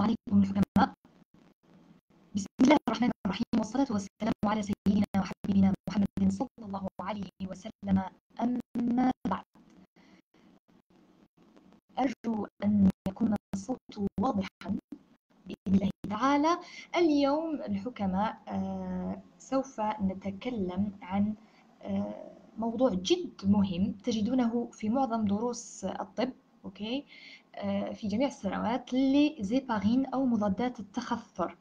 عليكم الحكماء. بسم الله الرحمن الرحيم، والصلاة والسلام على سيدنا وحبيبنا محمد صلى الله عليه وسلم. أما بعد، أرجو أن يكون الصوت واضحا بإذن الله تعالى. اليوم الحكماء سوف نتكلم عن موضوع جد مهم تجدونه في معظم دروس الطب، أوكي، في جميع السنوات، لزيبارين أو مضادات التخثر.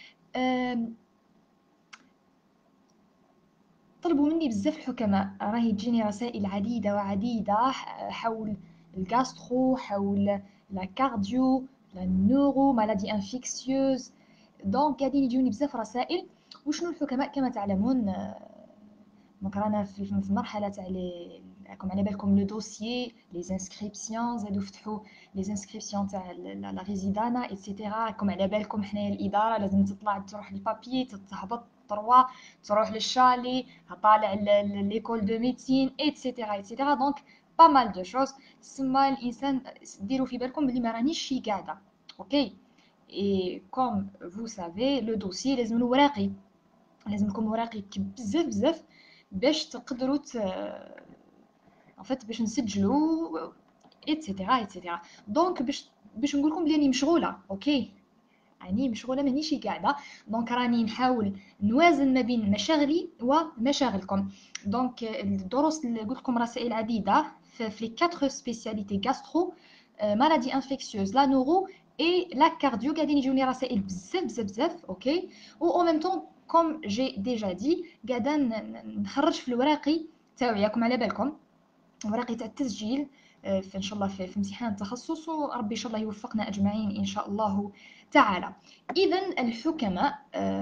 طلبوا مني بزاف الحكماء، راهي تجيني رسائل عديدة وعديدة حول الجاسترو، حول لا كارديو، لا نورو، مالادي انفيكسيوز. دونك قاعدين يجوني بزاف رسائل. وشنو الحكماء كما تعلمون، دونك رانا في المرحله تاع راكم على بالكم لو دوسيي لي انسكريبسيون، زادو فتحوا لي انسكريبسيون تاع لا ريزيدانا ايتترا. راكم على بالكم حنايا الاداره لازم تطلع تروح للبابي، تهبط تروا، تروح للشالي، طالع ليكول دو ميديسين ايتترا ايتترا. دونك با مال دو شوز. تسمى الانسان ديروا في بالكم بلي ما رانيش شي قاعده، اوكي. اي كوم فو سافي لو دوسيي لازم وراقي، لازم لكم وراقي بزاف بزاف باش تقدروا ان فيت باش نسجلوا ايتترا ايتترا. دونك باش نقول لكم بلي راني مشغوله، اوكي، يعني مشغوله مانيش قاعده. دونك راني نحاول نوازن ما بين مشاغلي ومشاغلكم. دونك الدروس اللي قلت لكم رسائل عديده في لي 4 سبيسياليتي غاسترو، مالادي انفيكسيوز، لا نورو اي لا كارديو، قاعدين يجوني رسائل بزاف بزاف بزاف، اوكي. و او ميم طون كوم جي ديجا دي قاعده نخرج في الوراقي تاعي، ياكم على بالكم، وراقي تاع التسجيل في ان شاء الله في امتحان التخصص، وربي ان شاء الله يوفقنا اجمعين ان شاء الله تعالى. اذا الحكماء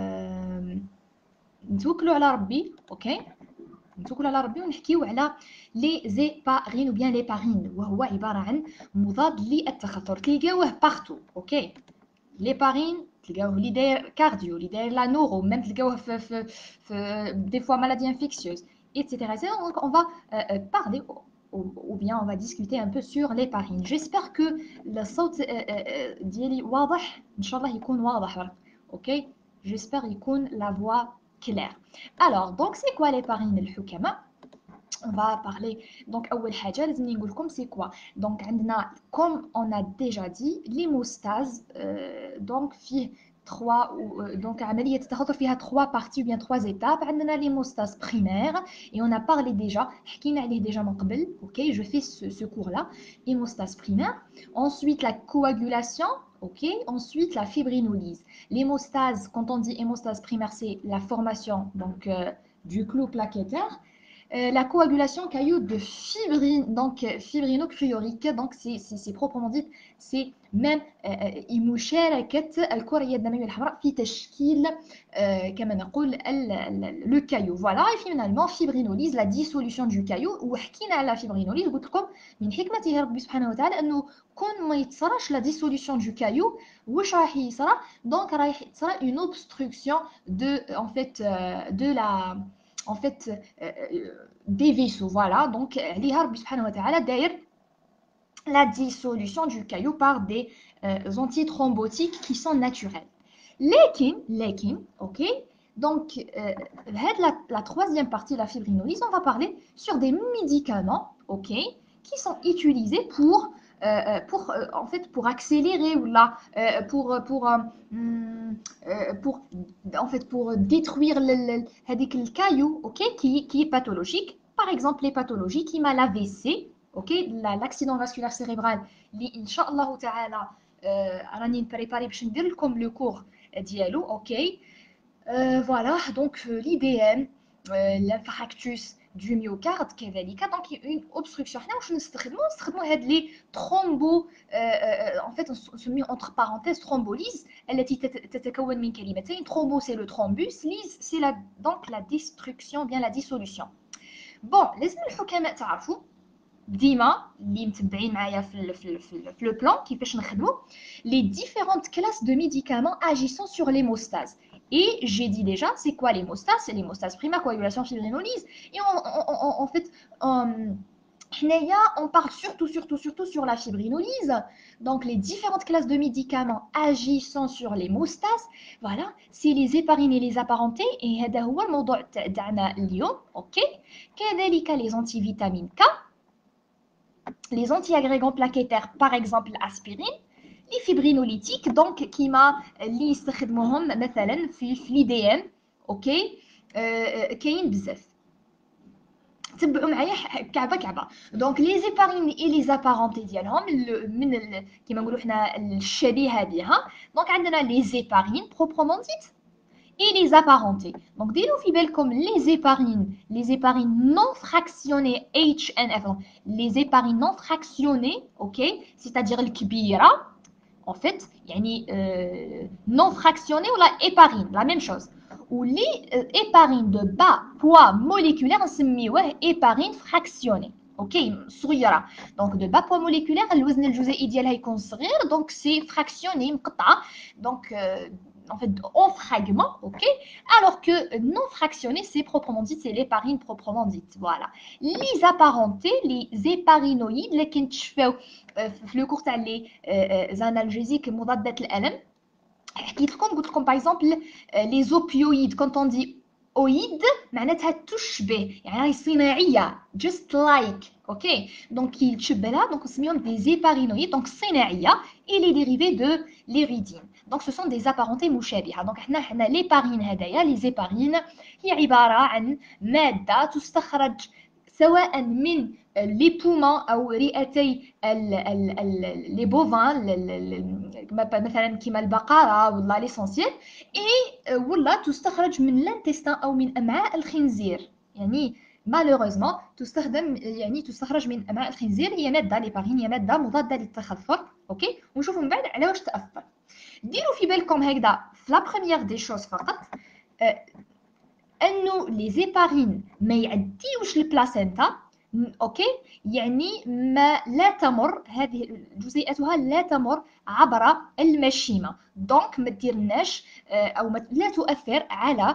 نتوكلوا على ربي، اوكي، نتوكلوا على ربي ونحكيو على لي زيبارين وبيان لي بارين، وهو عباره عن مضاد للتخثر. تلقاوه بارتو، اوكي. لي بارين تلقاوه اللي داير كارديو، اللي داير لا نورو، ميم تلقاوه في دي فوا مالادي انفيكسيوز ايتترا. دونك اون فا بارلي ou bien on va discuter un peu sur les parines. J'espère que الصوت ديالي واضح، ان شاء الله يكون واضح، اوكي. J'espère يكون la voix claire. Alors donc c'est quoi les parines الحكماء؟ on va parler. Donc اول حاجه لازم نقول لكم c'est quoi. Donc عندنا comme on a déjà dit l'hémostase. Donc فيه 3 donc عمليه التخثر فيها 3 parties ou bien 3 étapes. عندنا l'hémostase primaire et on a parlé déjà، حكينا عليه déjà من قبل، OK. Je fais ce cours là, hémostase primaire. Ensuite la coagulation, OK. Ensuite la fibrinolyse. L'hémostase, quand on dit hémostase primaire, c'est la formation donc du clou plaquettaire. La coagulation caillou de fibrine, donc fibrinochlorique, donc c'est proprement dit, c'est même مشاركة الكرية الدموية الحمراء في تشكيل كما نقول le caillou. Voilà. Et finalement fibrinolyse, la dissolution du caillou. وحكينا على fibrinolyse، قلت لكم من حكمته ربي سبحانه وتعالى انه كون ما يتصراش la dissolution du caillou، واش راح يصرى؟ donc راح تصرى une obstruction de en fait de la en fait des vaisseaux. Voilà. Donc عليها ربي سبحانه وتعالى داير la dissolution du caillou par des antithrombotiques qui sont naturels. لكن ok. Donc la troisième partie, la fibrinolyse, on va parler sur des médicaments, ok, qui sont utilisés en fait pour accélérer ou là en fait pour détruire le caillou, ok, qui est pathologique. Par exemple les pathologies qui m'a l'AVC, ok, l'accident vasculaire cérébral اللي ان شاء الله تعالى راني نبريباري باش ندير لكم لو كور ديالو، اوكي. فوالا. دونك l'IDM, l'infarctus du myocarde كذلك. دونك اون اوبستركسيون. حنا واش نستخدموا هاد لي ترومبو en fait نسميه entre parenthèses thrombolyse التي تتكون من كلمتين. ترومبو c'est le thrombus, lyse c'est la donc la destruction, bien la dissolution. بون لازم الحكماء تعرفوا ديما اللي متبعين معايا في لو بلان كيفاش نخدموا les différentes classes de médicaments agissant sur l'hémostase. Et j'ai dit déjà, c'est quoi l'hémostase? C'est l'hémostase primaire, coagulation, fibrinolyse. Et en fait, on parle surtout sur la fibrinolyse. Donc, les différentes classes de médicaments agissant sur l'hémostase. Voilà, c'est les héparines et les apparentés. Et هذا هو الموضوع تاعنا اليوم. OK. كذلك les antivitamines K, les anti-agrégants plaquettaires, par exemple l'aspirine, les fibrinolytiques, donc كيما اللي يستخدموهم مثلا في l'IDM. OK. كاين بزاف. تبعوا معايا كعبه كعبه. دونك لي زيبارين اي لي زابارونتي ديالهم كيما نقولوا حنا الشبيهه بها. دونك عندنا لي زيبارين بروبرومون ديت اي لي زابارونتي. دونك ديروا في بالكم لي زيبارين نون فراكسيوني اتش ان اف. لي زيبارين نون فراكسيوني اوكي سيتادير الكبيره en fait يعني non fractionné ولا éparine la même chose. ou les éparines de bas poids moléculaire نسميوه éparine fractionnée. اوكي صغيره. دونك دو با بوا موليكولير الوزن الجزيئي ديالها يكون صغير دونك سي فراكسيوني مقطعه دونك en fait en fragments, ok, alors que non fractionné c'est proprement dit, c'est l'éparine proprement dite. Voilà, les apparentés, les éparinoïdes اللي كنتشفاو في لو كور تاع لي زانالجيزيك مضادات الالم. حكيت لكم قلت لكم باغ اكزومبل لي زوبيويد كونت اون دي اويد معناتها تشبه يعني راهي صناعيه just like اوكي دونك يتشبه لها دونك نسميهم دي زيبارينويد دونك صناعيه اي لي ديريفي دو ليريدين. دونك سو سون دي زابارونتي مشابهه. دونك حنا ليبارين هدايا لي زيبارين هي عباره عن ماده تستخرج سواء من لي بومون او رئتي لي بوفان مثلا كيما البقره ولا ليسونسيال اي ولا تستخرج من لانتستان او من امعاء الخنزير. يعني مالوغوزمون تستخرج من امعاء الخنزير. هي ماده ليبارين هي ماده مضاده للتخثر. اوكي ونشوفوا من بعد على واش تاثر. ديروا في بالكم هكذا في لا بروميير دي شوز فقط انه لي زيبارين ما يعديوش البلاسينتا. اوكي يعني ما لا تمر هذه جزيئاتها لا تمر عبر المشيمه دونك ما ديرناش او لا تؤثر على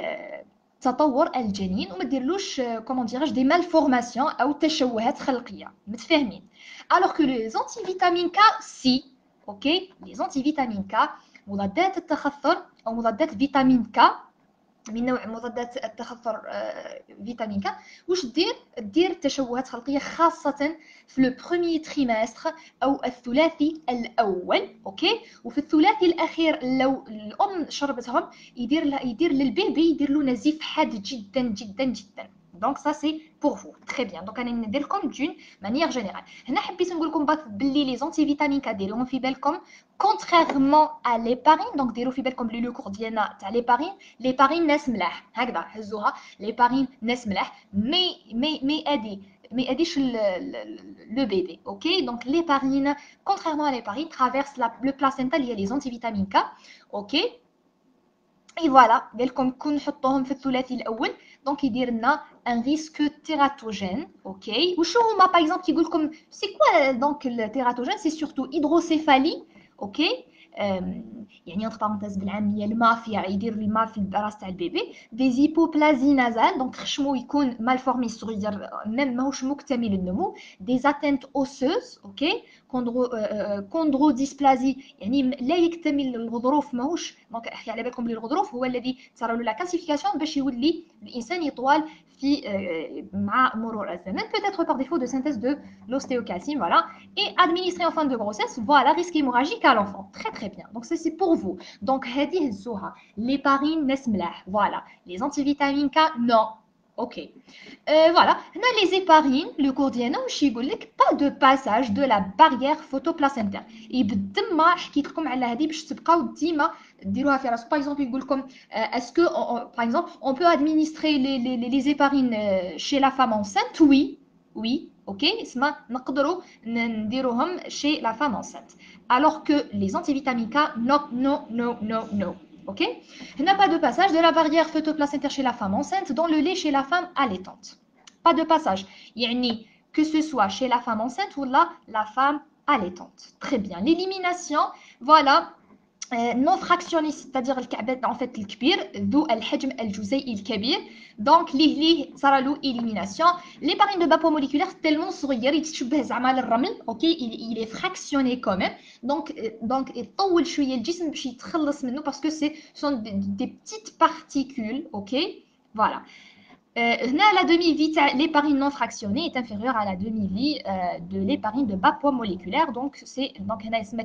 تطور الجنين وما ديرلوش كومون ديراج دي مالفورماسيون او تشوهات خلقيه. متفاهمين؟ الوغ كو لي زونتي فيتامين كا سي. اوكي لي زونتي فيتامين كا مضادات التخثر او مضادات فيتامين كا من نوع مضادات التخثر فيتامين كا واش دير تشوهات خلقيه خاصه في لو بروميير تريمستر او الثلاثي الاول. اوكي وفي الثلاثي الاخير لو الام شربتهم يدير للبيبي يدير له نزيف حاد جدا جدا جدا. دونك سا سي بور فو تري بيان. دونك انا ندير لكم دون مانيير جينيرال. هنا حبيت نقول لكم بلي لي زونتي فيتامين كا ديروهم في بالكم contrairement à l'éparine. دونك ديروا في بالكم بلي لو كور ديالنا تاع l'éparine ناس ملاح هكذا هزوها. l'éparine ناس ملاح مي ما اديش le bébé. اوكي دونك l'éparine contrairement à l'éparine traverse le placenta اللي هي لي زونتي فيتامين كا. اوكي اي فوالا قال لكم كون نحطوهم في الثلاثي الاول دونك يدير لنا ان ريسك تيراتوجين. اوكي وشو هما باغ اكزومبل كيقول لكم سي كوا دونك التيراتوجين سي سورتو هيدروسيفالي. اوكي يعني انت بارونتيز بالعاميه المافيا يدير الماء في الراس تاع البيبي. دي زيبوبلازي نازال دونك خشمو يكون مالفورمي صغير ميم ماهوش مكتمل النمو. دي زاتنت اوسوس. اوكي كوندرو ديسبلازي يعني لا يكتمل الغضروف ماهوش دونك على بالكم بلي الغضروف هو الذي ترى له لا كالسيفيكاسيون باش يولي الانسان يطوال في مع مرور الزمن peut-être par défaut de synthèse de l'ostéocalcine. Voilà et administré en fin de grossesse. Voilà risque hémorragique à l'enfant. Très très bien. Donc c'est pour vous. Donc هذه الزوها l'héparine ناس ملاح. Voilà les antivitamines K non. Ok. Voilà. هنا les héparines le cours ديالنا واش يقول لك pas de passage de la barrière photoplacentaire. يبدل ما حكيت لكم على هذه باش تبقاو ديما ديروها في راسكم. باغ اكزومبل يقول لكم est-ce que par exemple on peut administrer les héparines chez la femme enceinte. Oui اوكي اسمع نقدروا نديروهم chez la femme enceinte alors que les antivitamines K non. Ok. Il n'y a pas de passage de la barrière photoplacentaire chez la femme enceinte dans le lait chez la femme allaitante. Pas de passage. Yani, que ce soit chez la femme enceinte ou la femme allaitante. Très bien. L'élimination, voilà. non fractionné, c'est-à-dire الكعبات en fait الكبير ذو الحجم الجزيئي الكبير. دونك ليه صار له élimination. l'éparine de bas poids moléculaire tellement صغير يتشبه زعما للرمل. اوكي il est fractionné quand même. donc يطول شويه الجسم باش يتخلص منه parce que c'est sont des petites particules. اوكي voilà. La demi-vie de l'éparine non fractionnée est inférieure à la demi-vie de l'éparine de bas poids moléculaire. Donc, c'est donc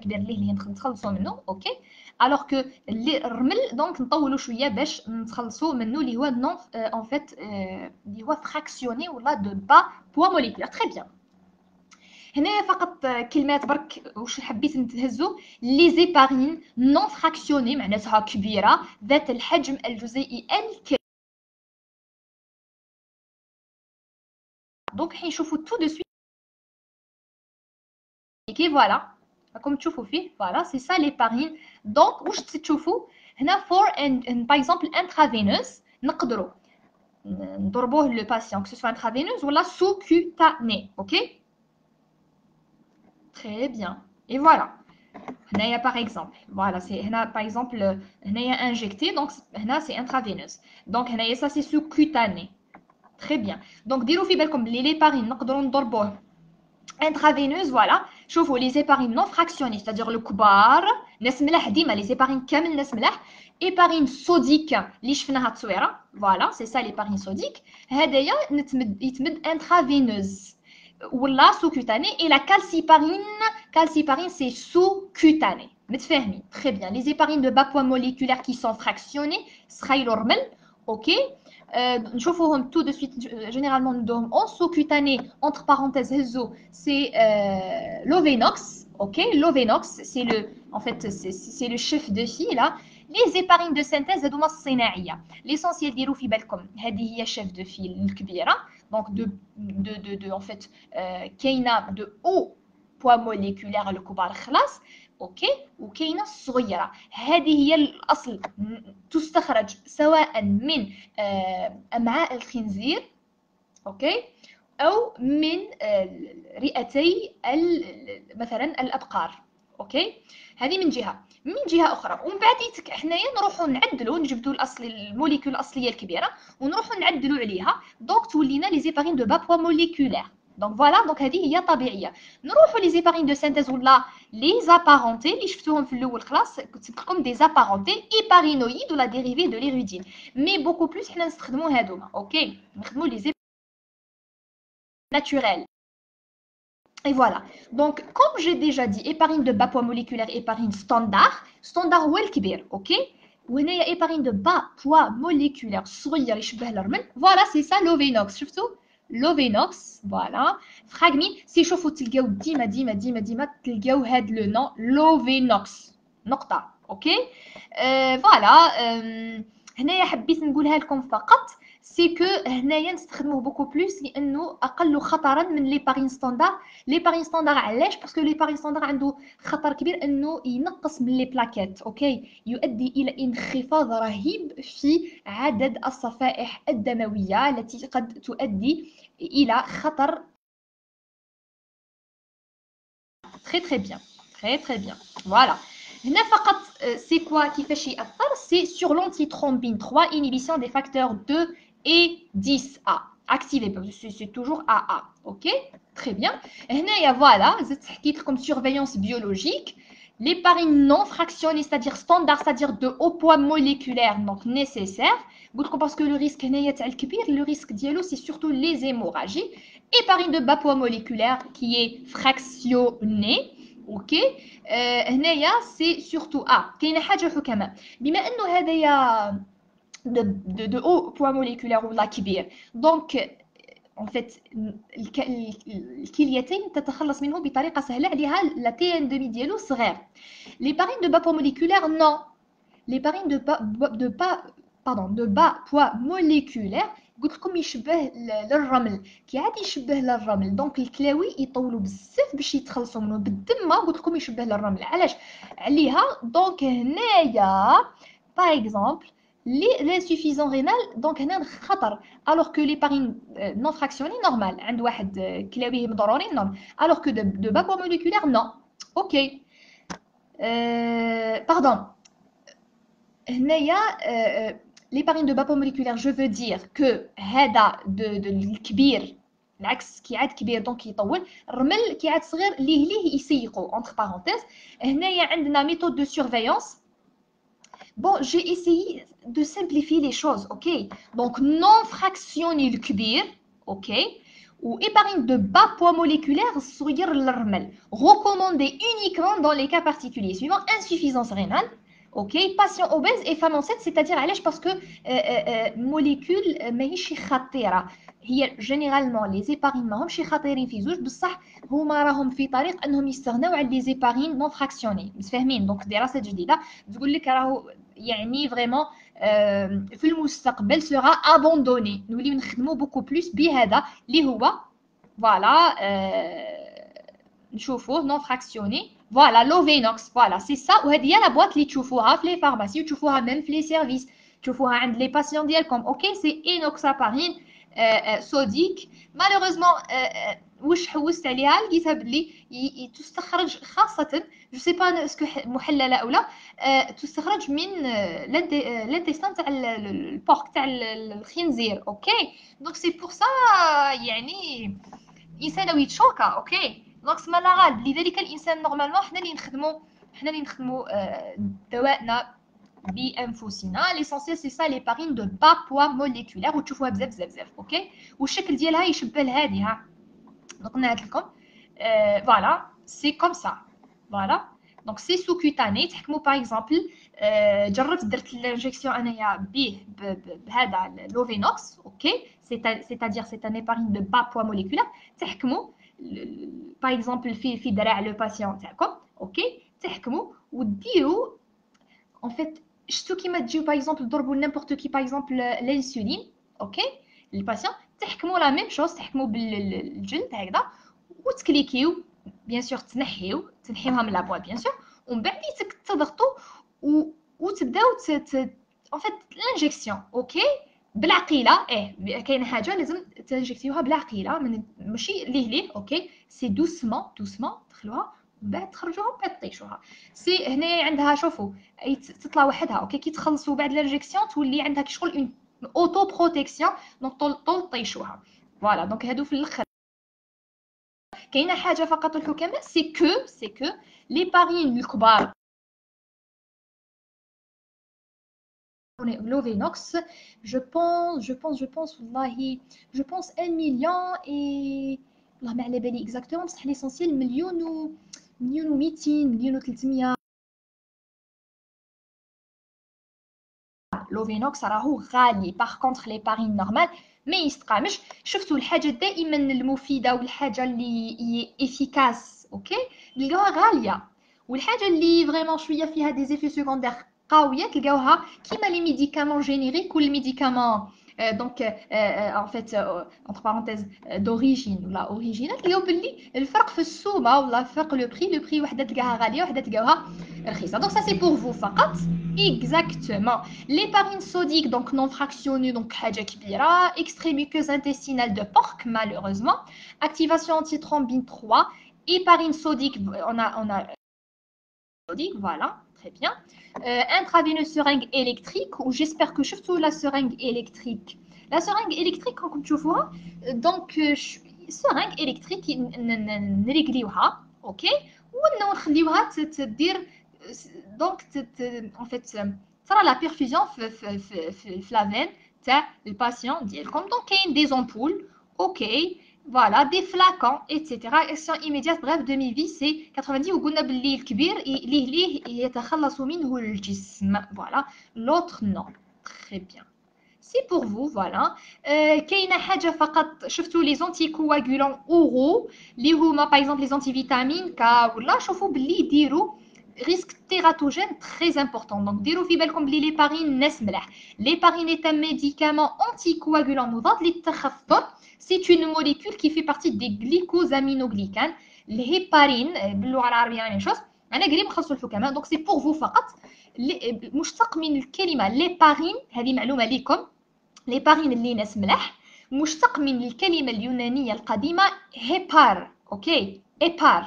ok. Alors que les rmel donc نطولوا شويه باش نتخلصوا منه اللي هو non en fait اللي هو fractionné ولا de bas poids moléculaire. Très bien. هنايا فقط كلمات برك واش حبيت نتهزوا لي زيبارين non fractionnées معناتها كبيره ذات الحجم الجزيئي الكبير. Donc, tout de suite. Et voilà. Comme tu vois, voilà, c'est ça l'éparine. Donc, où tu vois, par exemple, intraveineuse, nous le patient, que ce soit intraveineuse ou la sous-cutanée. Ok? Très bien. Et voilà. Là, par exemple, voilà, c'est par exemple, injecté, donc là, c'est intraveineuse. Donc, là, ça, c'est sous-cutané. Très bien. Donc, dire comme l'éparine, nous intraveineuse, voilà. شوفوا les éparines non fractionnées, c'est-à-dire le كبار ناس ملاح ديما les éparines كامل ناس ملاح. éparine sodique اللي شفناها تصويره, voilà, c'est ça l'éparine sodique. هدايا يتمد intraveineuse ولا sous-cutané. et la calciparine c'est sous-cutané. متفاهمين؟ très bien. les éparines de bas poids moléculaire qui sont fractionnées سخايلو رمل. ok. نشوفوهم tout de suite. généralement ندوهم en sous-cutané entre parenthèses هزو c'est l'Ovenox. ok. l'Ovenox c'est le en fait c'est le chef de file là. les éparines de synthèse هذوما الصناعيه. l'essentiel ديروا في بالكم هذه هي chef de file الكبيره. donc de en fait كاينه de haut poids moléculaire الكبار خلاص. اوكي. وكاينه الصغيره هذه هي الاصل تستخرج سواء من امعاء الخنزير اوكي او من رئتي مثلا الابقار. اوكي. هذه من جهه اخرى. ومن بعد حنايا نروحوا نعدلوا نجبدوا الاصل الموليكول الاصليه الكبيره ونروحوا نعدلوا عليها. دونك تولينا لي زيبارين دو با بوا موليكولير. دونك فوالا. دونك هذه هي طبيعيه. نروحوا لي زيبارين دو سينثيز ولا لي زابارونتي اللي شفتوهم في الاول خلاص كنت لكم دي زابارونتي ايبارينويد ولا ديريفي دو ليرودين. مي بوكو بلوس حنا نستخدموا هذوما. اوكي. نخدموا لي زيبارين naturel. Et voilà. Donc, comme j'ai déjà dit, éparine de bas poids moléculaire, éparine standard. Standard هو الكبير. اوكي. وهنايا éparine de bas poids moléculaire صغير يشبه الرمل. Voilà, c'est ça l'Ovenox. شفتوا؟ l'Ovenox. Voilà. fragmine. سي شوفوا تلقاو ديما تلقاو هاد لو نون l'Ovenox. نقطة. اوكي. فوالا. هنايا حبيت نقولها لكم فقط. سي كو هنايا نستخدموه بوكو بلوس لانه اقل خطرا من ليبارين ستاندار. ليبارين ستاندار علاش؟ باسكو ليبارين ستاندار عنده خطر كبير انه ينقص من لي بلاكيت. اوكي. يؤدي الى انخفاض رهيب في عدد الصفائح الدمويه التي قد تؤدي الى خطر. très bien. très bien. voilà. هنا فقط سي كوا كيفاش ياثر. سي سور l'antithrombine 3 inhibition des facteurs 2 et 10A activé. c'est toujours AA. ok. très bien. هنايا voilà زدت حكيت لكم surveillance biologique. l'éparine non fractionnée c'est-à-dire standard c'est-à-dire de haut poids moléculaire donc nécessaire. قلت لكم parce que le risque هنايا تاع الكبير le risque ديالو c'est surtout les hémorragies. éparine de bas poids moléculaire qui est fractionnée. اوكي. هنايا سي سورتو كاينه حاجه حكماء بما انه هذايا de haut poids moléculaire ولا كبير. دونك en fait الكليتين تتخلص منه بطريقه سهله عليها لا تي ان دمي ديالو صغير. l'éparine de bas poids moléculaire non. l'éparine de bas poids moléculaire قلت لكم يشبه للرمل. كي عاد يشبه للرمل دونك الكلاوي يطولوا بزاف باش يتخلصوا منه. بالدم قلت لكم يشبه للرمل. علاش عليها؟ دونك هنايا باغ اكزومبل l'insuffisant rénal دونك هنا خطر. alors que l'éparine non fractionnée normal عند واحد كلاويه مضرورين نورمال. alors que de bas poids moléculaire non. ok. Pardon, هنايا l'héparine de bas poids moléculaire, je veux dire que هذا الكبير العكس كيعاد كبير دونك يطول، الرمل كيعاد صغير ليه يسيقوا entre parenthèses. هنايا عندنا méthode de surveillance. Bon, j'ai essayé de simplifier les choses, ok? Donc, non fractionné le كبير, ok? Ou héparine de bas poids moléculaire, صغير الرمل. Recommandé uniquement dans les cas particuliers suivant insuffisance rénale. Ok, patient obèse et femme enceinte, c'est-à-dire parce que molécule ماهيش خطيره. هي généralement les héparines ماهمش خطيرين في زوج، بصح هما راهم في طريق انهم يستغناو على لي زيبارين نون فراكسيوني. متفاهمين؟ دونك دراسات جديده تقول لك راهو يعني فريمون في المستقبل سera abandonné. نوليو نخدموا بوكو بلوس بهذا اللي هو فوالا نشوفوه نون فراكسيوني. فوالا لوفينوكس، فوالا سي سا. وهذه هي لا بواط اللي تشوفوها في لي فارماسي وتشوفوها ميم في لي سيرفيس، تشوفوها عند لي باسيون ديالكم. اوكي، سي انوكسابارين صوديك. مالوغوزمون واش حوست عليها لقيتها بلي تستخرج خاصه جو سي با اسكو محلله او لا، تستخرج من لانتيستان تاع البورك تاع الخنزير. اوكي، دونك سي بور سا يعني الانسان لو يتشوكا. اوكي، دونك سما لا غالب. لذلك الانسان نورمالمون حنا اللي نخدمو دوائنا بانفسنا. ليسونسيال سي سا ليبارين دو با بوا موليكولير، وتشوفوها بزاف بزاف بزاف. اوكي، والشكل ديالها يشبه لهادي ها. دونك نعاد لكم فوالا سي كوم سا. فوالا دونك سي سو كوتاني. تحكموا باغ اكزومبل جربت درت الانجيكسيون انايا به بهذا لوفينوكس. اوكي، c'est-à-dire c'est un héparine de bas poids moléculaire. تحكموا باغ اكزومبل في دراع لو باسيون تاعكم. اوكي، تحكموا وديروا en fait شتو كيما تجيو باغ اكزومبل ضربوا نيمبورت كي باغ اكزومبل الانسولين. اوكي، الباسيون تحكموا لا ميم شوز، تحكموا بالجلد هكذا وتكليكيو بيان سور، تنحيوها من لابواط بيان سور، ومن بعد تضغطوا وتبداو en fait l'ingéction. اوكي، بالعقيله. كاينه حاجه لازم تنجكتيوها بالعقيله، ماشي ليه. اوكي، سي دوسمون دخلوها من بعد تخرجوها ومن بعد طيشوها. سي هنا عندها شوفوا تطلع وحدها. اوكي، كي تخلصوا بعد الانجيكسيون تولي عندها كشغل اون اوتو بروتيكسيون، دونك طول طيشوها. فوالا دونك هادو في الاخر. كاينه حاجه فقط الحكماء، سي كو لي بارين الكبار Lovenox, je pense, والله, je pense 1 million et والله ما على بالي exactement، بصح l'essentiel مليون و 200 مليون و 300. لوفينوكس راهو غالي. باغ كونطخ لي بارين نورمال ما يستقامش. شفتوا الحاجه دائما المفيده والحاجه اللي افيكاس اوكي تلقاوها غاليه، والحاجه اللي فريمون شويه فيها دي زيفي سيكوندير قويه تلقاوها كيما لي ميديكامون جينيريك ولا ميديكامون دونك ان فيت انتر بارونتيز دوريجين ولا اوريجينال. تلقاو باللي الفرق في السومه ولا فرق لو بري وحده تلقاها غاليه وحده تلقاوها رخيصه. دونك سا سي بور فو فقط. Exactement. L'héparine sodique, donc non fractionnée, donc حاجة كبيرة. Extrait muqueuse intestinale de porc, malheureusement. Activation antithrombine 3. Héparine sodique, on a sodique, voilà, très bien. Intraveineuse seringue électrique, ou j'espère que surtout la seringue électrique. La seringue électrique, comme tu vois, donc seringue électrique, نريقليوها, ok, ونخليوها تدير دونك en fait ترى لا بيرفيزيون في لا فين تاع الباسيون ديالكم. دونك كاين دي زامبول. اوكي، فوالا دي فلاكون ايتترا. اكسيون ايميديات بغيف دومي في سي 90. وقلنا باللي الكبير ليه يتخلص منه الجسم. فوالا لوتر نو. تري بيان، سي بور فو. فوالا كاينه حاجه فقط شفتوا لي زونتي كواغولون اورو اللي هما باغ اكزومبل لي زونتي فيتامين كا ولا شوفوا باللي يديروا risque tératogène très important. Donc, ديروا في بالكم بلي l'héparine ناس ملاح. L'héparine est un médicament anticoagulant مضاد للتخثر. C'est une molécule qui fait partie des glycosaminoglycanes. الهيبارين باللغة العربية يعني شوز. أنا قريب نخلصوا الحكماء. Donc, c'est pour vous فقط. مشتق من الكلمة l'héparine، هذه معلومة لكم. l'héparine اللي ناس ملاح مشتق من الكلمة اليونانية القديمة هيبار. أوكي، هيبار.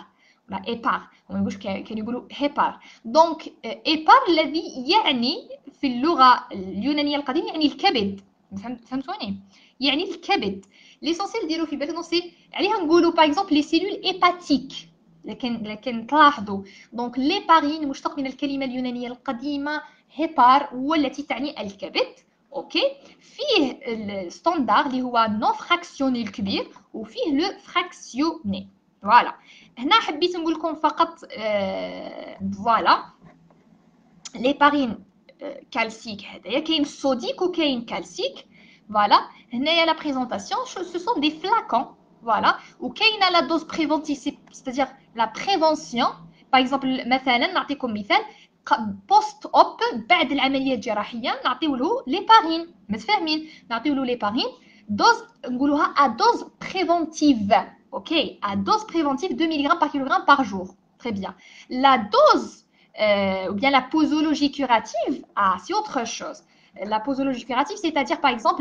لا إيبار وما يقولوش كانوا يقولوا هيبار. دونك إيبار الذي يعني في اللغة اليونانية القديمة يعني الكبد. فهمتوني؟ يعني الكبد. ليسونسيال ديالو في بالك دونك سي عليها نقولوا باغ اكزومبل لي سيلول ايباتيك. لكن تلاحظوا دونك ليبارين مشتق من الكلمة اليونانية القديمة هيبار والتي تعني الكبد. اوكي. فيه الستاندار اللي هو نون فراكسيوني الكبير وفيه لو فراكسيوني. فوالا. هنا حبيت نقول لكم فقط فوالا ليبارين كالسيك هذايا كاين صوديك وكاين كالسيك. فوالا. هنايا لا بريزونطاسيون سو سون دي فلاكون. فوالا. وكاينه لا دوز بريفونتيف ستادير لا بريفونسيون. باغ اكزومبل مثلا نعطيكم مثال بوست اوب بعد العمليه الجراحيه نعطيو له ليبارين. متفاهمين؟ نعطيو له ليبارين دوز نقولوها ا دوز بريفونتيف. Ok, à dose préventive 2 mg par kilogramme par jour. Très bien. La dose ou bien la posologie curative, c'est autre chose. La posologie curative, c'est-à-dire par exemple,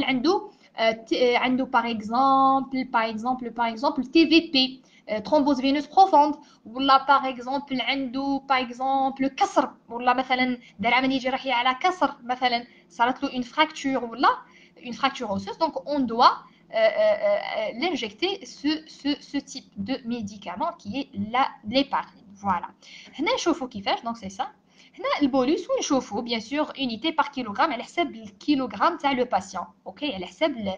par exemple, TVP, thrombose veineuse profonde, ou là par exemple, كسر, ou là مثلا دار عملية جراحية على كسر مثلا صارت له une fracture ou là une fracture osseuse, donc on doit l'injecter ce type de médicament qui est l'héparine. Voilà. هنا نشوفوا كيفاش donc c'est ça. هنا البوليس ونشوفوا bien sûr unité par kilogramme على حساب الكيلوغرام تاع لو باسيون. اوكي على حساب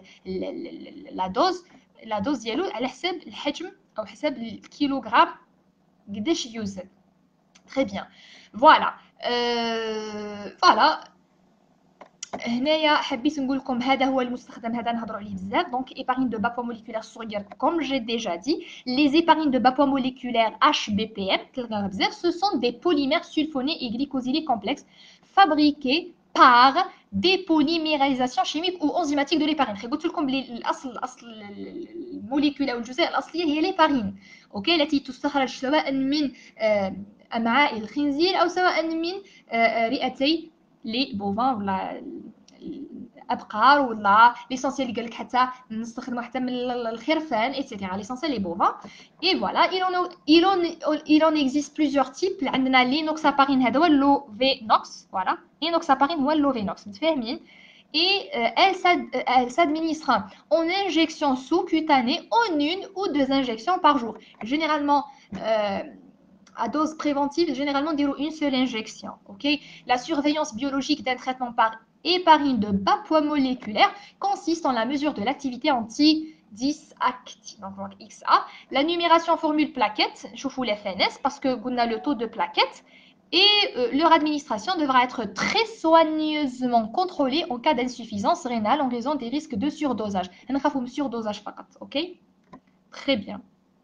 لا دوز ديالو على حساب الحجم او حساب الكيلوغرام قداش يوزن. très bien. voilà. voilà. هنايا حبيت نقول لكم هذا هو المستخدم هذا نهضروا عليه بزاف. دونك ايبارين دو بابوا موليكولير صغير كوم جي ديجا دي لي ايبارين دو بابوا موليكولير HBPM تلقاها بزاف سو سون دي بوليمير سولفوني اي غليكوزيلي كومبلكس فابريكي par des polymérisations chimiques ou enzymatiques de l'héparine. قلت لكم بلي الاصل الموليكولا او الجزيء الاصليه هي الهيبارين. اوكي التي تستخرج سواء من امعاء الخنزير او سواء من رئتي لي بوفان ولا الابقار ولا ليسونسيال قال لك حتى نستخدموا حتى من الخرفان ايتترا ليسونسيال لي بوفان. اي فوالا il en existe plusieurs types. عندنا لينوكسابارين هذا هو اللوفينوكس. فوالا لينوكسابارين هو اللوفينوكس. متفاهمين؟ et elle s'administre en injection sous-cutanée en une ou deux injections par jour. Généralement à dose préventive, généralement une seule injection. Okay. La surveillance biologique d'un traitement par héparine de bas poids moléculaire consiste en la mesure de l'activité anti-disactive, donc XA. La numération en formule plaquette, je vous les FNS parce que on a le taux de plaquettes. Et leur administration devra être très soigneusement contrôlée en cas d'insuffisance rénale en raison des risques de surdosage. On surdosage, ok? Très bien.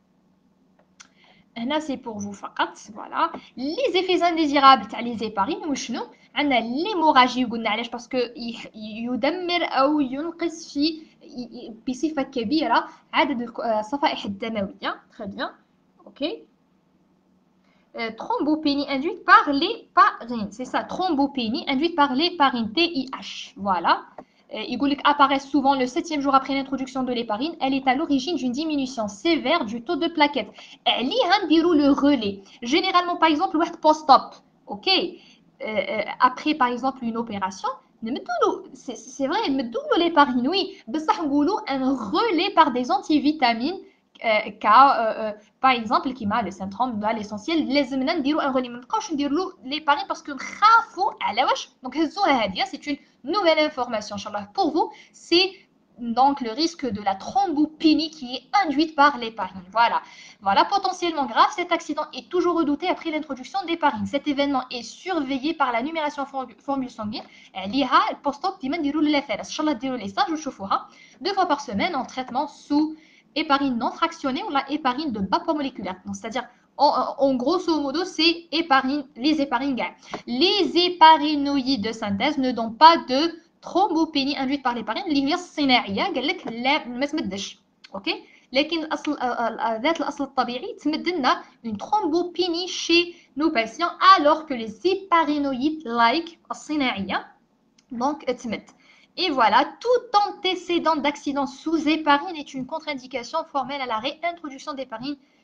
هنا c'est pour vous فقط. Voilà. Les effets indésirables تاع les héparines وشنو؟ عندنا l'hémorragie وقلنا علاش باسكو يدمر او ينقص في بصفة كبيرة عدد الصفائح الدموية. Très bien. OK. Thrombopénie induite par l'héparine. C'est ça, thrombopénie induite par l'héparine, TIH. Voilà. Il apparaît souvent le 7e jour après l'introduction de l'héparine. Elle est à l'origine d'une diminution sévère du taux de plaquettes. Elle y a le relais. Généralement, par exemple, post-op. OK. Après, par exemple, une opération, c'est vrai, l'héparine, oui. Un relais par des antivitamines. Par exemple qui m'a le syndrome de l'essentiel لازمنا نديرو ان غولي ما نبقاوش نديرو لي بارين باسكو نخافوا على واش دونك هزوها هذه c'est une nouvelle information inchallah pour vous. C'est donc le risque de la thrombopénie qui est induite par l'héparine. Voilà, potentiellement grave. Cet accident est toujours redouté après l'introduction d'héparine. Cet événement est surveillé par la numération formule sanguine. ليها البوست-op ديما نديرو للفرس ان شاء الله ديروا لي ستاج وشوفوها 2 fois par semaine en traitement sous héparine non fractionnée ou la héparine de bas poids moléculaire. C'est-à-dire, en grosso modo, c'est les héparines gaines. Les héparinoïdes de synthèse ne donnent pas de thrombopénie induite par l'héparine. اللي هي الصناعية قال لك لا ما تمدش. اوكي لكن ذات الاصل الطبيعي تمد لنا une thrombopénie chez nos patients alors que les héparinoïdes like الصناعية donc تمد. Et voilà, tout antécédent d'accident sous héparine est une contre-indication formelle à la réintroduction d'héparine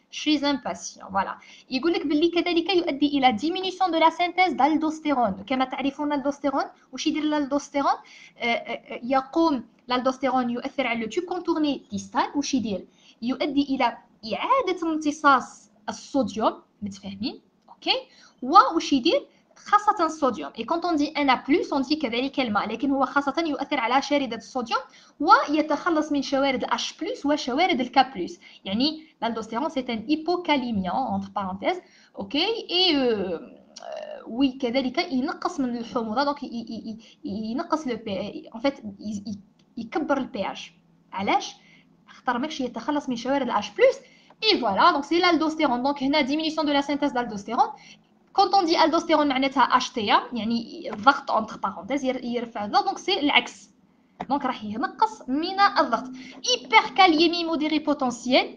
chez un patient. Voilà. يقول لك باللي كذلك يؤدي إلى diminution de la synthèse d'aldostérone. كما تعرفون الالدوستيرون واش يدير الالدوستيرون؟ يقوم الالدوستيرون يؤثر على التيوب كونتورني ديستال. واش يدير؟ يؤدي إلى إعادة امتصاص الصوديوم. متفاهمين؟ اوكي. واش يدير؟ خاصة الصوديوم. et quand on dit Na+, on dit كذلك الماء، لكن هو خاصة يؤثر على شاردة الصوديوم ويتخلص من شوارد H+ وشوارد K+. يعني l'aldostérone c'est un hypocalémiant entre parenthèses. اوكي. et oui كذلك ينقص من الحموضة. donc ينقص le pH en fait يكبر ال pH. علاش؟ خاطر ماكش يتخلص من شوارد H+. et voilà donc c'est l'aldostérone. donc هنا diminution de la synthèse d'aldostérone. quand on dit aldostérone معناتها HTA يعني الضغط entre parenthèses يرفع الضغط. donc c'est العكس. donc راح ينقص من الضغط. hypercalémie modérée potentielle.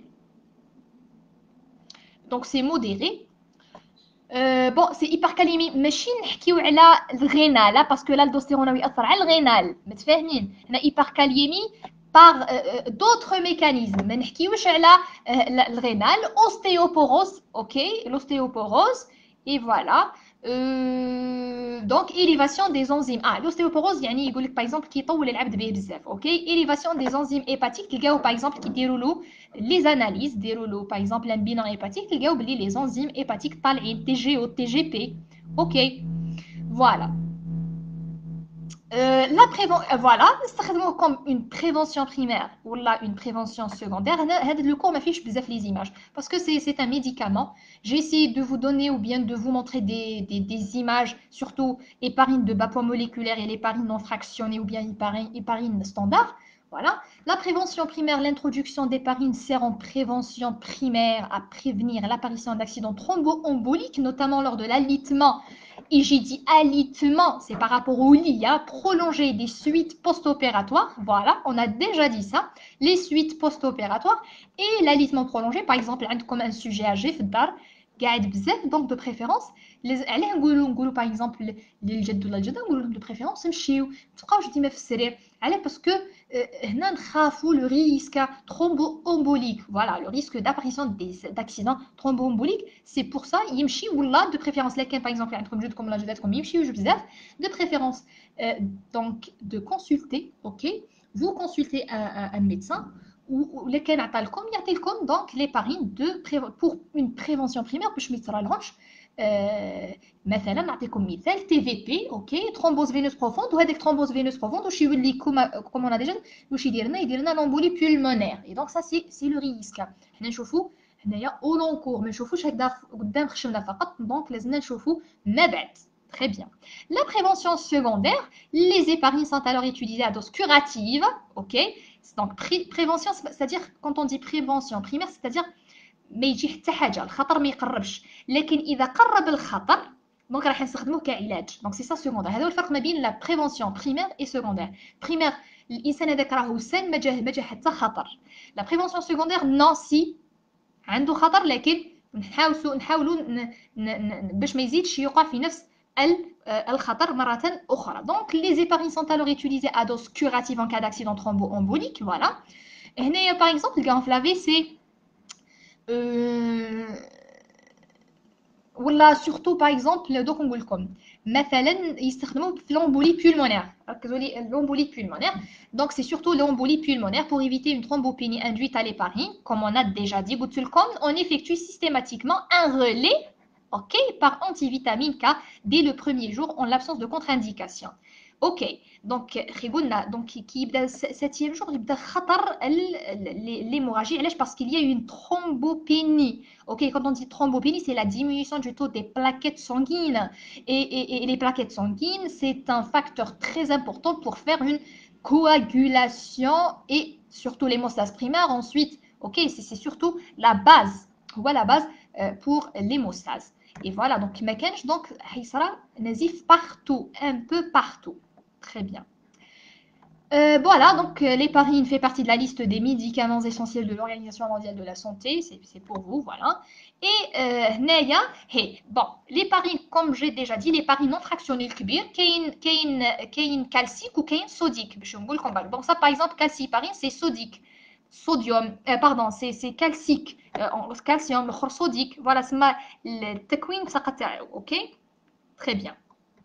donc c'est modéré. bon c'est hypercalémie ماشي نحكيو على الغينال parce que l'aldostérone يأثر على الغينال. متفاهمين؟ هنا hypercalémie par d'autres mécanismes. ما نحكيوش على الغينال. ostéoporose. ok. l'ostéoporose. et voilà. donc élévation des enzymes. l'ostéoporose يعني يقول لك par exemple كيطول العبد به بزاف. ok. élévation des enzymes hépatiques. تلقاو par exemple كيديروا له les analyses ديروا له par exemple un bilan hépatique تلقاو بلي les enzymes hépatiques طالعين TGO TGP. ok. voilà. la prévention, voilà, نستخدموه comme une prévention primaire ou là une prévention secondaire. هذا le cours ما فيش بزاف les images parce que c'est un médicament. J'ai essayé de vous donner ou bien de vous montrer des images, surtout héparine de bas poids moléculaire et l'héparine non fractionnée ou bien héparine standard. Voilà. La prévention primaire, l'introduction d'héparine sert en prévention primaire à prévenir l'apparition d'accidents thromboemboliques, notamment lors de l'alitement. Et j'ai dit alitement, c'est par rapport au lit, prolonger des suites post-opératoires. Voilà, on a déjà dit ça. Les suites post-opératoires et l'alitement prolongé. Par exemple, comme un sujet âgé, donc de préférence. علاه نقولوا par exemple للجد ولا الجده نقولوا لهم de préférence نمشيو. تبقاوش ديما في السرير. علاه باسكو هنا نخافوا le risque thromboembolique. Voilà, le risque d'apparition d'accidents thromboemboliques. C'est pour ça يمشي ولا de préférence لكن par exemple عندكم جدكم ولا جداتكم يمشيوش بزاف. De préférence donc de consulter. ok. vous consultez un médecin ou اللي كان عطالكم يعطيلكم donc l'héparine pour une prévention primaire باش ما يصرالهمش. مثلا نعطيكم مثال TVP. اوكي. thrombose veineuse profonde. وهذيك thrombose veineuse profonde واش يولي comme on a déjà واش يدير لنا l'embolie pulmonaire. et donc ça c'est le risque. حنا نشوفوا هنايا au long cours ما نشوفوش هكذا قدام خشمنا فقط. donc لازمنا نشوفوا ما بعد. Très bien. La prévention secondaire, les héparines sont alors utilisées à dose curative. ok. donc prévention c'est-à-dire quand on dit prévention primaire c'est-à-dire ما يجي حتى حاجه الخطر ما يقربش. لكن اذا قرب الخطر دونك راح نستخدموه كعلاج. دونك سي سا سكوندير. هذا هو الفرق ما بين لا بريفونسيون بريمير اي سكوندير. بريمير الانسان هذاك راهو سان ما جا حتى خطر. لا بريفونسيون سكوندير نو سي عنده خطر لكن نحاولوا باش ما يزيدش يوقع في نفس الخطر مرة أخرى. Donc les héparines sont alors utilisées à dose curative en cas d'accident thromboembolique. Voilà. هنايا par exemple le في la WC ولا surtout par exemple دوك نقول لكم مثلا يستخدموه في l'embolie pulmonaire. ركزوا لي l'embolie pulmonaire. Donc c'est surtout l'embolie pulmonaire pour éviter une thrombopénie induite à l'héparine. Comme on a déjà dit قلت لكم on effectue systématiquement un relais ok par antivitamine K dès le premier jour en l'absence de contre-indication. ok. donc قلنا donc كي يبدا 7e jour يبدا خطر l'hémorragie. علاش؟ parce qu'il y a une thrombopénie. ok. quand on dit thrombopénie c'est la diminution du taux des plaquettes sanguines et les plaquettes sanguines c'est un facteur très important pour faire une coagulation et surtout l'hémostase primaire ensuite. ok. c'est surtout la base. voilà la base pour l'hémostase. et voilà donc ما كانش donc حيصرى نزيف partout un peu partout. Très bien. Voilà, donc l'héparine fait partie de la liste des médicaments essentiels de l'Organisation mondiale de la santé. C'est pour vous, voilà. Et هنايا bon, l'héparine, comme j'ai déjà dit, l'héparine non fractionnée الكبير كاين calcique ou كاين sodique باش نقول لكم. donc ça par exemple calcihéparine c'est sodique. sodium, pardon, c'est calcique, calcium, l'autre sodique. Voilà, c'est le تكوين فقط تاعو. OK, très bien.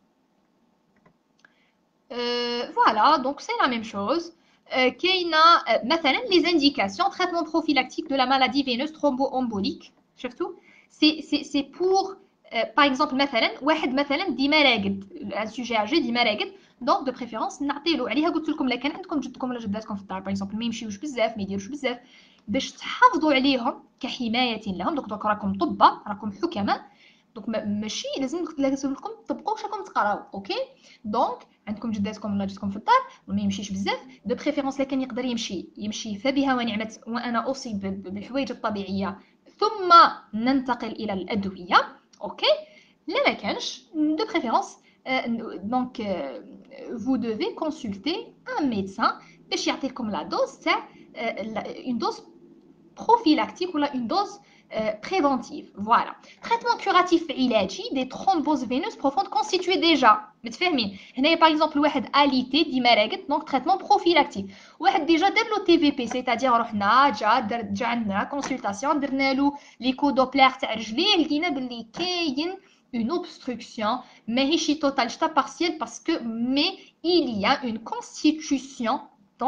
Voilà, donc c'est la même chose. كاينه مثلا les indications traitement prophylactique de la maladie veineuse thromboembolique. شفتوا c'est pour par exemple مثلا واحد مثلا ديما راقد un sujet âgé ديما راقد دونك دو بريفيرونس نعطيلو عليها. قلت لكم لا كان عندكم جدكم ولا جداتكم في الدار باغ اكزومبل ما يمشيوش بزاف ما يديروش بزاف باش تحافظوا عليهم كحمايه لهم. دوك راكم طباء راكم حكماء دونك ماشي لازم لكم تطبقوا واش راكم تقراو. اوكي دونك عندكم جداتكم ولا جدكم في الدار وما يمشيش بزاف دو بريفيرونس. لكن يقدر يمشي فبها ونعمت وانا اصيب بالحوايج الطبيعيه ثم ننتقل الى الادويه. اوكي لا ما كانش دو بريفيرونس دونك vous devez consulter un médecin باش يعطيكم لا دوز تاع une dose prophylactique ou une dose préventive. Voilà. Traitement curatif علاجي des thromboses veineuses profondes constituées déjà. متفاهمين؟ هنايا par exemple واحد alité ديما راقد donc traitement prophylactique. واحد ديجا دار له TVP c'est-à-dire رحنا جا عندنا consultation درنا له ليكو دوبلير تاع رجليه لقينا باللي كاين une obstruction ماهيش توتال جتا partielle parce que mais il y a une constitution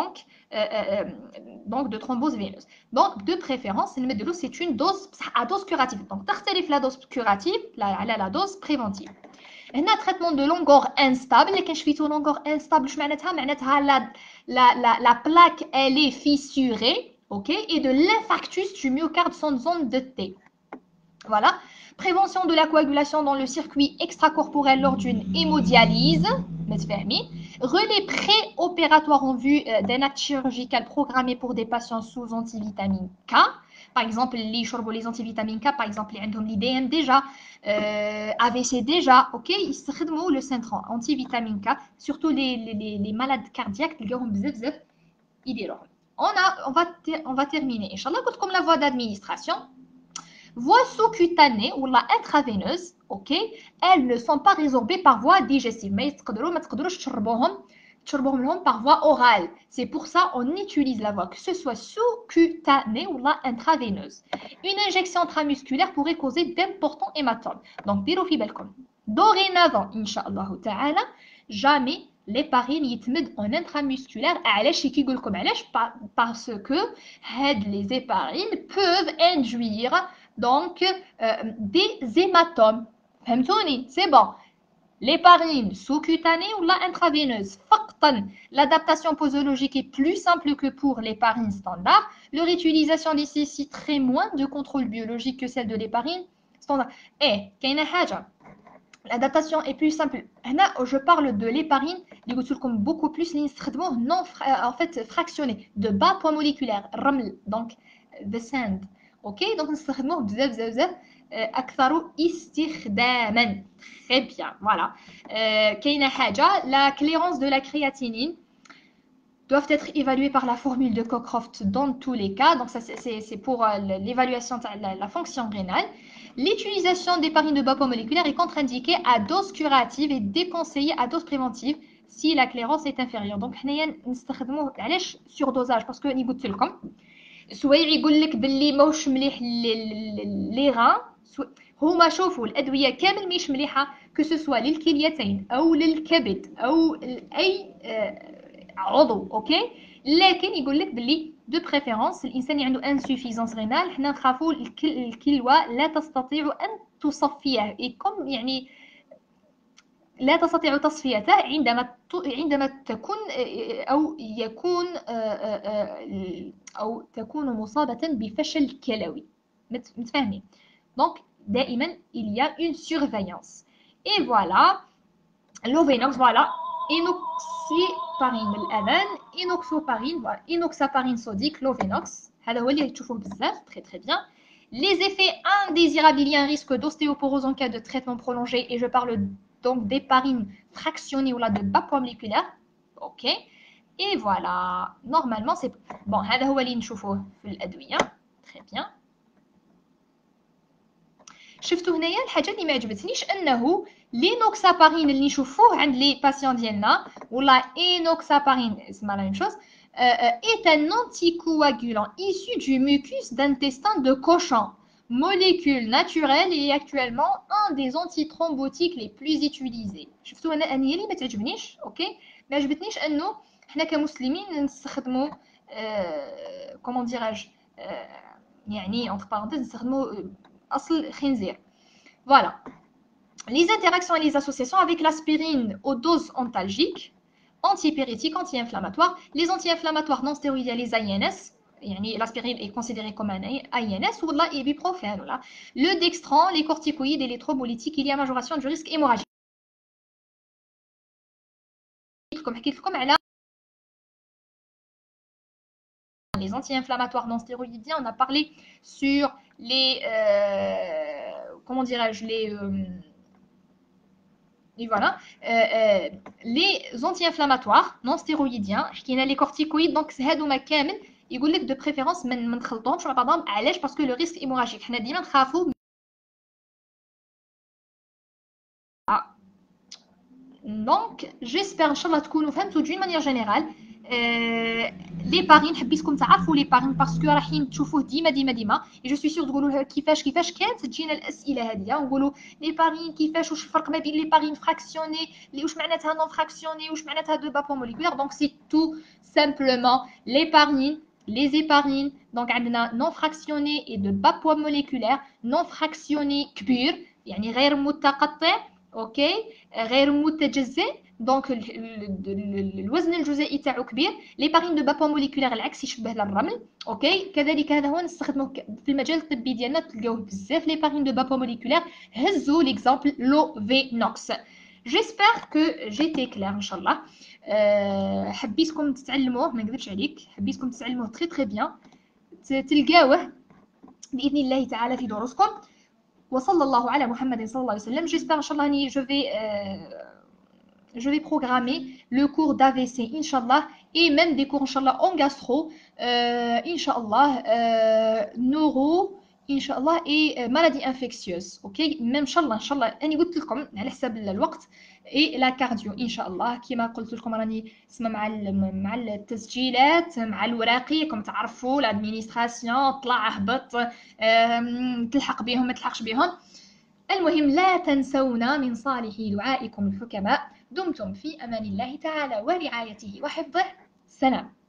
donc de thrombose veineuse. Donc de préférence c'est une dose à dose curative. Donc تختلف la dose curative la dose préventive. هنا traitement de longueur instable. لكن شفيتو longueur instable واش معناتها la plaque elle est fissurée. OK, et de l'infarctus du myocarde sans zone de T. Voilà. Prévention de la coagulation dans le circuit extracorporel lors d'une hémodialyse. Relais préopératoire en vue d'un acte chirurgical programmé pour des patients sous antivitamine K. Par exemple, les antivitamines K, par exemple, les l'IDM déjà, AVC déjà, ok, ils se le syndrome antivitamine K, surtout les malades cardiaques, on va terminer. Inch'Allah, comme la voie d'administration. Voie sous-cutanée ou la intraveineuse, ok, elles ne sont pas résorbées par voie digestive. Mais ما تقدروش تشربوهم لهم par voie orale. C'est pour ça on utilise la voie que ce soit sous-cutanée ou la intraveineuse. Une injection intramusculaire pourrait causer d'importants hématomes. Donc ديروا في بالكم. Dorénavant, Inch'Allah Ta'ala, jamais l'héparine يتمد en intramusculaire. علاش كيقول لكم علاش parce que les héparines peuvent induire donc des hématomes. فهمتوني؟ c'est bon. L'héparine sous-cutanée ou la intraveineuse. L'adaptation posologique est plus simple que pour l'héparine standard. Leur utilisation nécessiterait moins de contrôle biologique que celle de l'héparine standard. Et كاينه حاجه l'adaptation est plus simple. Là, je parle de l'héparine, beaucoup plus non en fait fractionné, de bas poids moléculaire, RML, donc the sand. Ok, donc nous بزاف أكثر استخداما. Très bien, voilà. كاينه حاجه la clairance de la créatinine doivent être évaluées par la formule de Cockcroft dans tous les cas. Donc ça c'est pour l'évaluation de la fonction rénale. L'utilisation d'héparine de bas poids moléculaire est contre-indiquée à dose curative et déconseillée à dose préventive si la clairance est inférieure. Donc حنايا نستخدموه علاش surdosage parce que ني قلت لكم سوايع يقول لك باللي ماهوش مليح لي غان هما شوفوا الادويه كامل مش مليحه كو سو للكليتين او للكبد او اي عضو. اوكي لكن يقول لك باللي دو بريفيرونس الانسان اللي عنده انسوفيزونس رينال حنا نخافوا الكلوه لا تستطيع ان تصفيه كم يعني لا تستطيع تصفيته عندما تكون او يكون او تكون مصابه بفشل كلوي. متفاهمين؟ دونك دائما il y a une surveillance. Et voilà l'Ovenox, voilà inoxaparine بالأمان inoxaparine voilà inoxaparine sodique l'Ovenox هذا هو اللي تشوفوه بزاف très très bien. Les effets indésirables, il y a un risque d'ostéoporose en cas de traitement prolongé et je parle donc d'héparine fractionnée ou là de bas poids moléculaire. Ok, et voilà normalement c'est bon. هذا هو اللي نشوفوه في الأدوية. très bien. شفتوا هنايا الحاجه اللي ما عجبتنيش انه لينوكسابارين اللي نشوفوه عند لي باسيون ديالنا ولا اينوكسابارين اسمها لا ميم شوز est un anticoagulant issu du mucus d'intestin de cochon, molécule naturelle et actuellement un des antithrombotiques les plus utilisés. شفتوا انا هي اللي ما تعجبنيش اوكي ما عجبتنيش انه حنا كمسلمين نستخدموا كومون ديراج يعني entre parenthèses نستخدموا اصل خنزير. Voilà. Les interactions et les associations avec l'aspirine aux doses antalgiques, antipyrétiques, anti-inflammatoires. Les anti-inflammatoires non stéroïdiens, les INS, l'aspirine est considérée comme un INS, ou l'ibuprofène. Le dextran, les corticoïdes et les thrombolytiques, il y a majoration du risque hémorragique. Comme les anti-inflammatoires non stéroïdiens, on a parlé sur les comment dirais-je et voilà. Les anti-inflammatoires non stéroïdiens, qui sont les corticoïdes, donc c'est هادو ما كامل يقول لك de préférence ما نخلطهمش مع بعضهم علاش parce que le risque hémorragique حنا ديما نخافوا. Donc j'espère inchallah تكونوا فهمتوا d'une manière générale لي باغين حبيتكم تعرفوا لي باغين باسكو رايحين تشوفوه ديما et je suis sûre تقولوا كيفاش كانت تجينا الاسئله هذه نقولوا لي باغين كيفاش واش الفرق ما بين لي باغين فراكسيوني اللي واش معناتها نون فراكسيوني واش معناتها دو بابو موليكولير دونك سي tout simplement les éparines les éparines donc عندنا non fractionné et de bas poids moléculaire non fractionné كبير يعني غير متقطع اوكي غير متجزئ دونك الوزن الجزيئي تاعو كبير. لي بارين دو بابوا موليكولير العكس يشبه للرمل اوكي كذلك هذا هو نستخدموه في المجال الطبي ديالنا تلقاوه بزاف لي بارين دو بابوا موليكولير. هزوا ليكزامبل لوفينوكس. جيسبر كو جيتي كلير ان شاء الله. حبيتكم تتعلموه ما نكذبش عليك حبيتكم تتعلموه تري بيان تلقاوه باذن الله تعالى في دروسكم. وصلى الله على محمد صلى الله عليه وسلم. J'espère inchallah je vais programmer le cours d'AVC inchallah et même des cours inchallah en gastro inchallah neuro inchallah et maladies infectieuses ok même inchallah أنا قلت لكم على حساب الوقت et la cardio inchallah كما قلت لكم راني اسمه مع التسجيلات مع الوراقي كم تعرفوا l'administration طلع هبط تلحق بهم ما تلحقش بهم. المهم لا تنسونا من صالح دعائكم الحكماء. دمتم في أمان الله تعالى ورعايته وحفظه. سلام.